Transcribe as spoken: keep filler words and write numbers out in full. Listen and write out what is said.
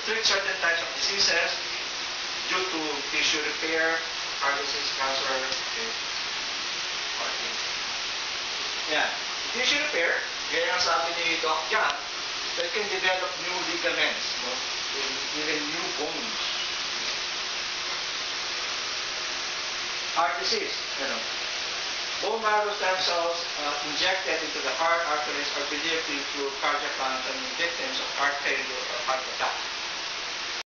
treat certain types of diseases due to tissue repair, heart disease, cancer, okay. Okay. Yan. Tissue repair, gaya ang sabi ni Doc John, that can develop new ligaments, no? Even new bones. Heart disease, you know. Bone marrow stem cells uh, injected into the heart arteries are believed to improve cardiac function in victims of heart failure or heart attack.